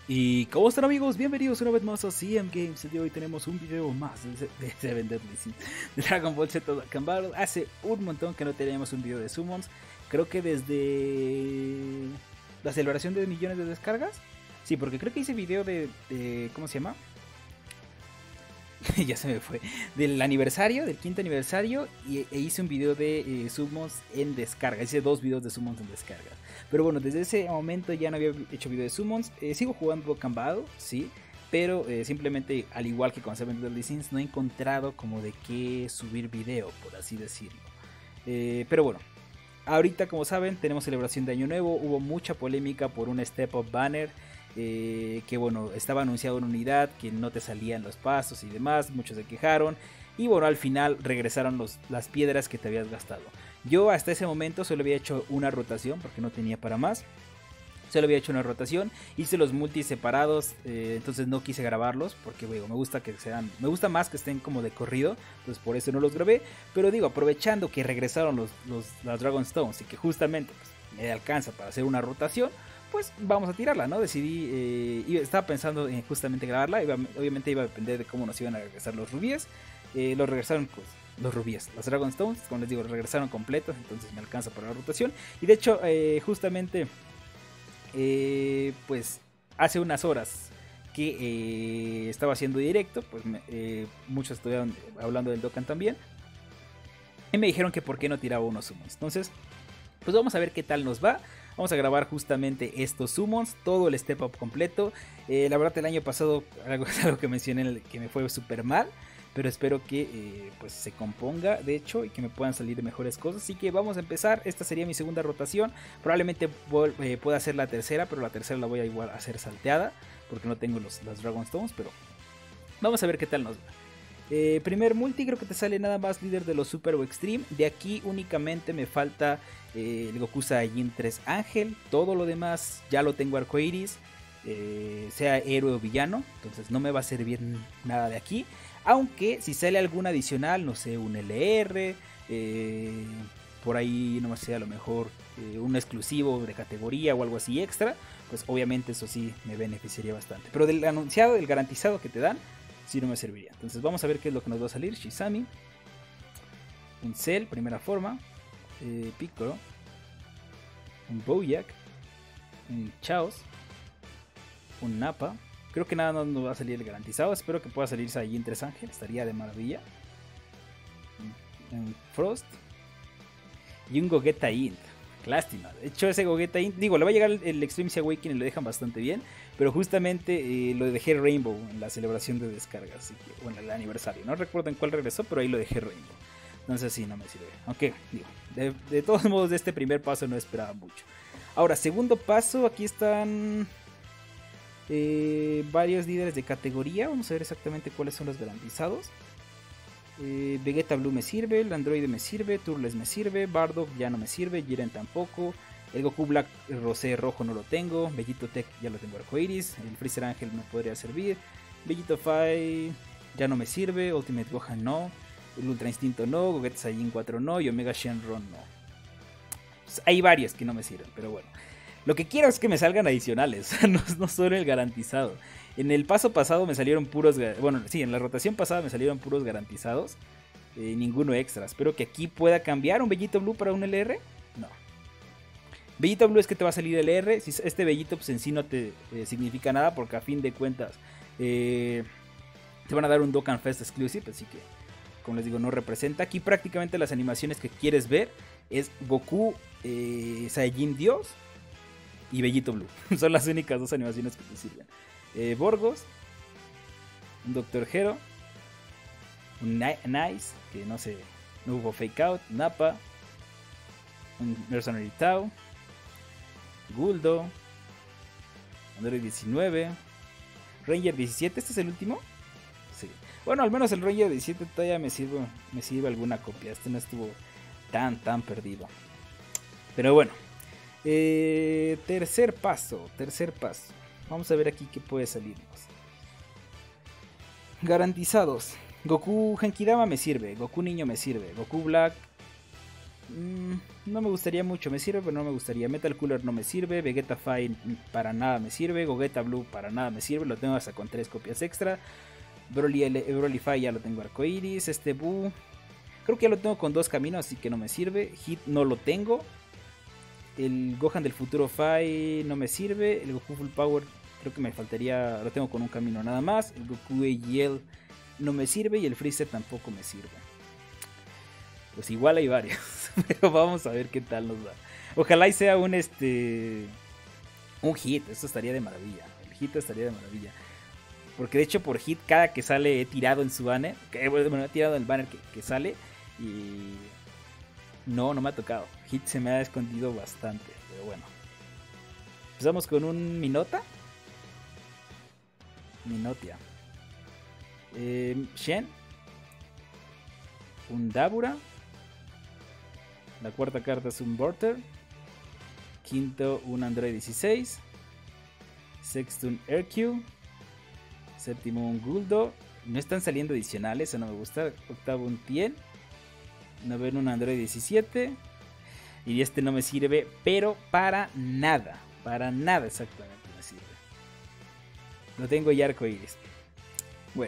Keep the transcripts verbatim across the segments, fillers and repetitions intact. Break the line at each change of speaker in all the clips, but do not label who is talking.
Y ¿cómo están, amigos? Bienvenidos una vez más a C M Games. El día de hoy tenemos un video más de, de Seven Deadly Sins de Dragon Ball Z Dokkan Battle. Hace un montón que no teníamos un video de Summons. Creo que desde la celebración de millones de descargas. Sí, porque creo que hice video de, de ¿cómo se llama? Ya se me fue. Del aniversario, del quinto aniversario. Y, e hice un video de eh, Summons en descarga. Hice dos videos de Summons en descarga. Pero bueno, desde ese momento ya no había hecho video de Summons. Eh, sigo jugando Dokkan Battle, sí. Pero eh, simplemente, al igual que con Seven Deadly Sins, no he encontrado como de qué subir video, por así decirlo. Eh, pero bueno, ahorita, como saben, tenemos celebración de Año Nuevo. Hubo mucha polémica por un Step Up Banner. Eh, que bueno, estaba anunciado en unidad, que no te salían los pasos y demás. Muchos se quejaron. Y bueno, al final regresaron los, las piedras que te habías gastado. Yo hasta ese momento solo había hecho una rotación porque no tenía para más. Solo había hecho una rotación, hice los multis separados, eh, entonces no quise grabarlos porque bueno, me gusta que sean, me gusta más que estén como de corrido, entonces por eso no los grabé. Pero digo, aprovechando que regresaron los, los las Dragon Stones y que justamente pues, me alcanza para hacer una rotación, pues vamos a tirarla, ¿no? Decidí, eh, estaba pensando en justamente grabarla, iba, obviamente iba a depender de cómo nos iban a regresar los rubíes. Eh, los regresaron pues los rubíes, los Dragon Stones, como les digo, regresaron completos, entonces me alcanza para la rotación. Y de hecho, eh, justamente, eh, pues hace unas horas que eh, estaba haciendo directo, pues me, eh, muchos estuvieron hablando del Dokkan también. Y me dijeron que por qué no tiraba unos summons. Entonces, pues vamos a ver qué tal nos va. Vamos a grabar justamente estos summons, todo el step up completo. Eh, la verdad, el año pasado, algo, algo que mencioné que me fue súper mal. Pero espero que eh, pues se componga, de hecho, y que me puedan salir mejores cosas. Así que vamos a empezar. Esta sería mi segunda rotación. Probablemente eh, pueda hacer la tercera, pero la tercera la voy a igual a hacer salteada, porque no tengo los, las Dragon Stones. Pero vamos a ver qué tal nos va. Eh, primer multi, creo que te sale nada más líder de los Super o Extreme. De aquí únicamente me falta eh, el Goku Saiyajin tres Ángel. Todo lo demás ya lo tengo arcoiris. Eh, sea héroe o villano, entonces no me va a servir nada de aquí. Aunque si sale algún adicional, no sé, un L R, eh, por ahí no sé, a lo mejor eh, un exclusivo de categoría o algo así extra, pues obviamente eso sí me beneficiaría bastante. Pero del anunciado, del garantizado que te dan, sí no me serviría. Entonces vamos a ver qué es lo que nos va a salir. Shizami, un Cell, primera forma, eh, Piccolo, un Bojack, un Chaos, un Nappa. Creo que nada no nos va a salir el garantizado. Espero que pueda salir Saiyajin tres Ángel. Estaría de maravilla. Un Frost. Y un Gogeta Int. Lástima. De hecho, ese Gogeta Int, digo, le va a llegar el Extreme Awakening y lo dejan bastante bien. Pero justamente eh, lo dejé Rainbow en la celebración de descargas. Así que, bueno, el aniversario. No recuerdo en cuál regresó, pero ahí lo dejé Rainbow. Entonces sí, no me sirve. Aunque, digo, de, de todos modos, de este primer paso no esperaba mucho. Ahora, segundo paso, aquí están... Eh, varios líderes de categoría. Vamos a ver exactamente cuáles son los garantizados. eh, Vegeta Blue me sirve, el Android me sirve, Turles me sirve, Bardock ya no me sirve, Jiren tampoco, el Goku Black Rosé rojo no lo tengo, Vegito Tech ya lo tengo arcoiris, el Freezer Ángel me podría servir, Vegito Fai ya no me sirve, Ultimate Gohan no, el Ultra Instinto no, Gogeta Saiyajin cuatro no y Omega Shenron no. Pues hay varios que no me sirven, pero bueno. Lo que quiero es que me salgan adicionales, no, no solo el garantizado. En el paso pasado me salieron puros, bueno, sí, en la rotación pasada me salieron puros garantizados, eh, ninguno extra. Espero que aquí pueda cambiar un Bellito Blue para un L R. No. Bellito Blue es que te va a salir L R. Si este Bellito pues en sí no te eh, significa nada, porque a fin de cuentas eh, te van a dar un Dokkan Fest Exclusive, así que, como les digo, no representa. Aquí prácticamente las animaciones que quieres ver es Goku, eh, Saiyajin Dios y Bellito Blue. Son las únicas dos animaciones que te sirven. Eh, Borgos, un Doctor Hero, un Nice, que no sé, no hubo Fake Out, Nappa, un Mercenary Tau, Guldo, Android diecinueve, Ranger diecisiete. ¿Este es el último? Sí. Bueno, al menos el Ranger diecisiete todavía me sirve, me sirve alguna copia. Este no estuvo tan, tan perdido. Pero bueno. Eh, tercer paso, tercer paso. Vamos a ver aquí qué puede salirnos. Garantizados. Goku Genkidama me sirve, Goku Niño me sirve, Goku Black Mm, no me gustaría mucho, me sirve, pero no me gustaría. Metal Cooler no me sirve, Vegeta Fire para nada me sirve, Gogeta Blue para nada me sirve, lo tengo hasta con tres copias extra. Broly, L Broly Fire ya lo tengo arcoiris, este Buu creo que ya lo tengo con dos caminos, así que no me sirve. Hit no lo tengo. El Gohan del futuro Fai no me sirve. El Goku Full Power creo que me faltaría, lo tengo con un camino nada más. El Goku A G L no me sirve y el Freezer tampoco me sirve. Pues igual hay varios, pero vamos a ver qué tal nos va. Ojalá y sea un este un hit, eso estaría de maravilla. El hit estaría de maravilla. Porque de hecho por hit cada que sale he tirado en su banner, que, bueno, he tirado en el banner que, que sale y no, no me ha tocado. Hit se me ha escondido bastante, pero bueno. Empezamos con un Minota. Minotia. Eh, Shen. Un Dabura. La cuarta carta es un Borter. Quinto, un Android dieciséis. Sexto, un Hercule. Séptimo, un Guldo. No están saliendo adicionales, eso no me gusta. Octavo, un Tien. Noveno, un Android diecisiete. Y este no me sirve, pero para nada. Para nada exactamente me sirve. No tengo ya arcoiris. Bueno.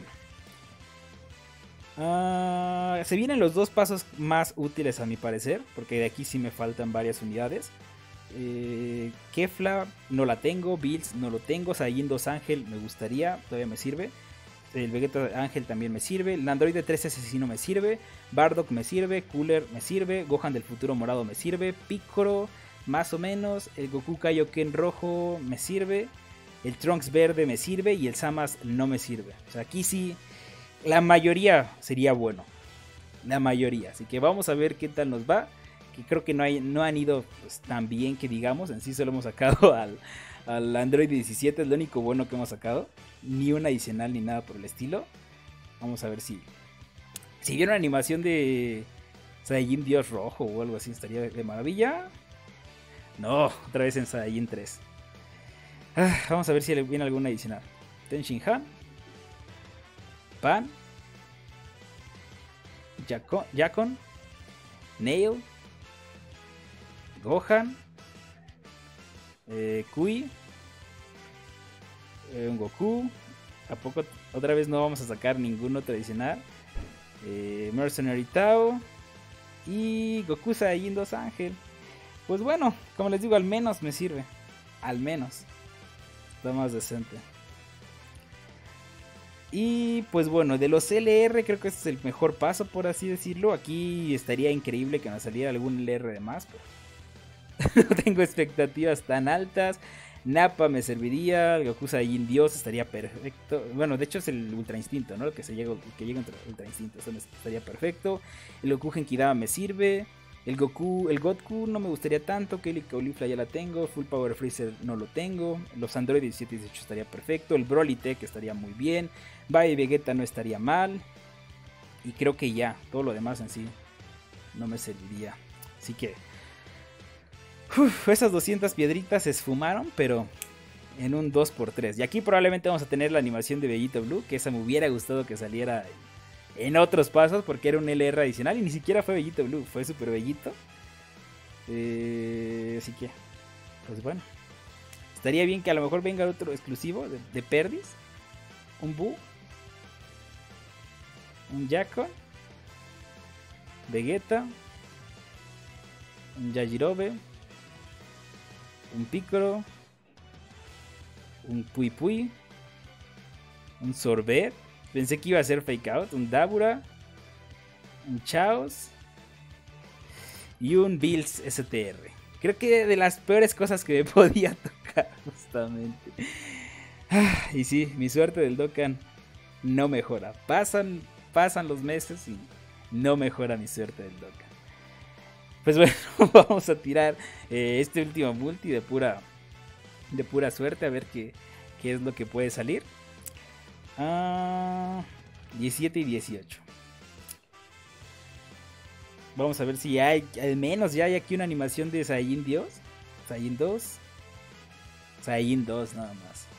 Uh, se vienen los dos pasos más útiles a mi parecer. Porque de aquí sí me faltan varias unidades. Eh, Kefla no la tengo. Bills no lo tengo. Saiyajin dos Ángel me gustaría. Todavía me sirve. El Vegeta Ángel también me sirve. El Android tres S sí no me sirve. Bardock me sirve. Cooler me sirve. Gohan del futuro morado me sirve. Piccolo más o menos. El Goku Kaioken rojo me sirve. El Trunks verde me sirve. Y el Samas no me sirve. O sea, aquí sí la mayoría sería bueno. La mayoría. Así que vamos a ver qué tal nos va. Que creo que no, hay, no han ido pues, tan bien que digamos. En sí solo hemos sacado al, al Android diecisiete. Es lo único bueno que hemos sacado. Ni un adicional ni nada por el estilo. Vamos a ver si Si viene una animación de Saiyajin Dios Rojo o algo así, estaría de maravilla. No, otra vez en Saiyajin tres. Ah, vamos a ver si viene alguna adicional. Ten Shin Han, Pan, Jakon, Jakon, Nail, Gohan, eh, Kui, eh, un Goku. ¿A poco otra vez no vamos a sacar ninguno tradicional? Eh, Mercenary Tao y Goku Saiyajin dos Ángel. Pues bueno, como les digo, al menos me sirve. Al menos. Está más decente. Y pues bueno, de los L R creo que este es el mejor paso, por así decirlo. Aquí estaría increíble que nos saliera algún L R de más, pero no tengo expectativas tan altas. Nappa me serviría, Goku Saiyajin Dios estaría perfecto. Bueno, de hecho es el Ultra Instinto, ¿no? El que se llega, el que llega entre Ultra Instinto, eso estaría perfecto. El Goku Genkidama me sirve. El Goku, el Goku no me gustaría tanto. Kelly Caulifla ya la tengo. Full Power Freezer no lo tengo. Los Android diecisiete y dieciocho estaría perfecto. El Broly Tech estaría muy bien. Bye Vegeta no estaría mal. Y creo que ya, todo lo demás en sí no me serviría. Así que Uf, esas doscientas piedritas se esfumaron, pero en un dos por tres. Y aquí probablemente vamos a tener la animación de Vegeta Blue, que esa me hubiera gustado que saliera en otros pasos, porque era un L R adicional y ni siquiera fue Vegeta Blue, fue Super Bellito. Eh, así que, pues bueno. Estaría bien que a lo mejor venga otro exclusivo de, de Perdis. Un Buu. Un Jakon. Vegeta. Un Yajirobe. Un Piccolo, un Pui Pui, un Sorbet, pensé que iba a ser Fake Out, un Dabura, un Chaos y un Bills S T R. Creo que de las peores cosas que me podía tocar justamente. Ah, y sí, mi suerte del Dokkan no mejora. Pasan, pasan los meses y no mejora mi suerte del Dokkan. Pues bueno, vamos a tirar eh, este último multi de pura de pura suerte, a ver qué, qué es lo que puede salir. Ah, diecisiete y dieciocho. Vamos a ver si hay, al menos ya hay aquí una animación de Saiyajin Dios. Saiyajin dos. Saiyajin dos nada más.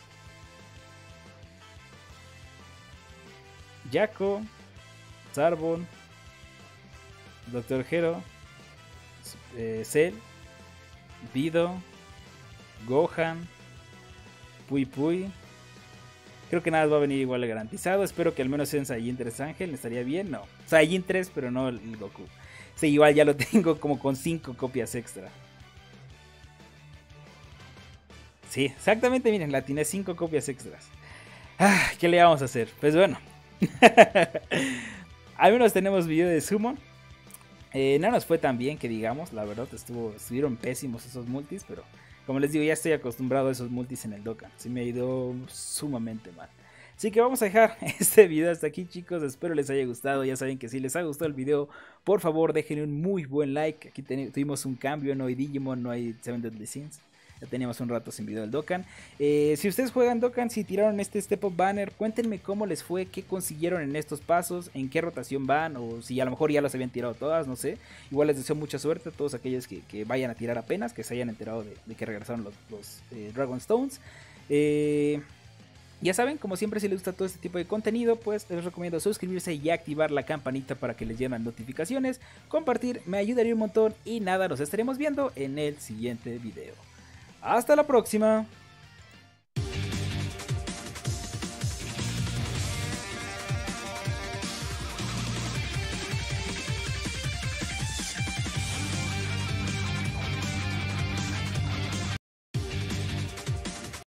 Jaco, Zarbon, Doctor Hero, eh, Cell, Vido, Gohan, Pui Pui. Creo que nada va a venir igual de garantizado. Espero que al menos sea en Saiyajin tres Ángel. ¿Estaría bien? No. Saiyajin tres, pero no el Goku. Sí, igual ya lo tengo como con cinco copias extra. Sí, exactamente, miren, la tiene cinco copias extras. Ah, ¿qué le vamos a hacer? Pues bueno. Al menos tenemos video de Summon. Eh, no nos fue tan bien que digamos, la verdad, estuvo, estuvieron pésimos esos multis, pero como les digo, ya estoy acostumbrado a esos multis en el Dokkan. Sí me ha ido sumamente mal. Así que vamos a dejar este video hasta aquí, chicos. Espero les haya gustado. Ya saben que si les ha gustado el video, por favor dejen un muy buen like. Aquí tuvimos un cambio, no hay Digimon, no hay Seven Deadly Sins. Ya teníamos un rato sin video del Dokkan. Eh, si ustedes juegan Dokkan, si tiraron este Step Up Banner, cuéntenme cómo les fue, qué consiguieron en estos pasos, en qué rotación van, o si a lo mejor ya los habían tirado todas, no sé. Igual les deseo mucha suerte a todos aquellos que, que vayan a tirar apenas, que se hayan enterado de, de que regresaron los, los eh, Dragon Stones. Eh... Ya saben, como siempre, si les gusta todo este tipo de contenido, pues les recomiendo suscribirse y activar la campanita para que les lleguen notificaciones. Compartir me ayudaría un montón y nada, nos estaremos viendo en el siguiente video. ¡Hasta la próxima!